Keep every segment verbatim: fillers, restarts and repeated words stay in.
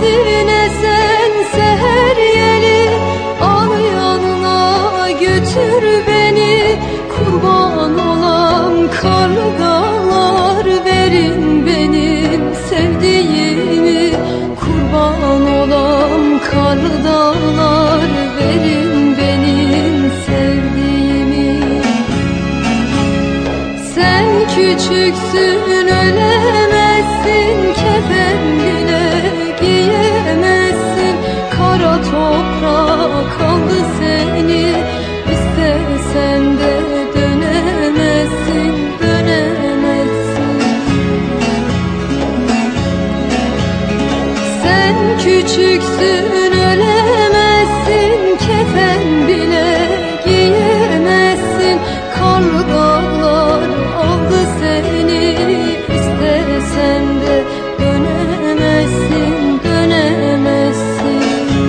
gelsin esen seher yeli, al yanına götür beni. Kurban olam karlı dağlar, verin benim sevdiğimi. Kurban olam karlı dağlar, verin benim sevdiğimi. Sen küçüksün ölemezsin, kefen bile giyemezsin. Kara toprak aldı seni, istesen de dönemezsin, dönemezsin. Sen küçüksün ölemezsin, kefen bile giyemezsin. Karlı dağlar aldı seni, istesen de dönemezsin, dönemezsin.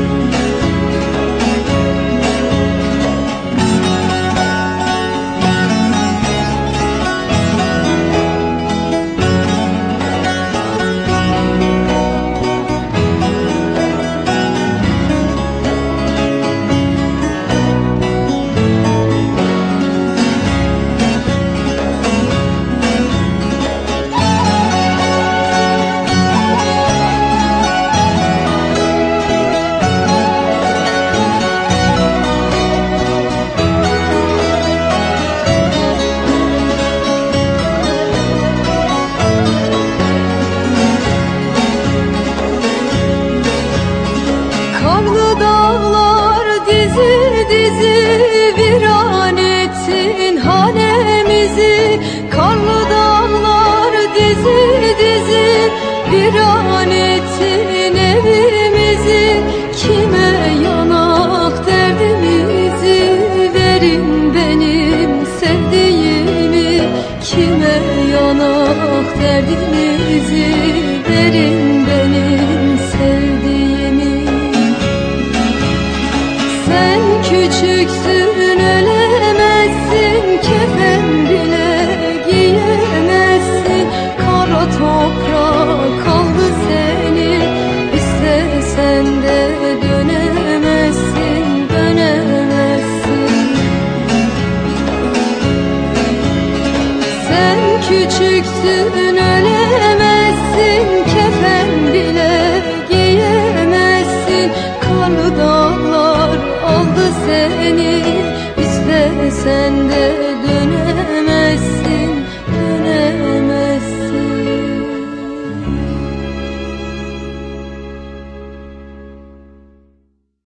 Karlı dağlar dizi dizi viran ettin hanemizi. Karlı dağlar dizi dizi viran ettin evimizi. Kime yanak derdimizi, verin benim sevdiğimi. Kime yanak derdimizi, verin benim sevdiğimi. Sen küçüksün ölemezsin, kefen bile giyemezsin. Kara toprak aldı seni, istesen de dönemezsin, dönemezsin. Sen küçüksün ölemezsin, kefen bile giyemezsin. Karlı dağlar aldı seni,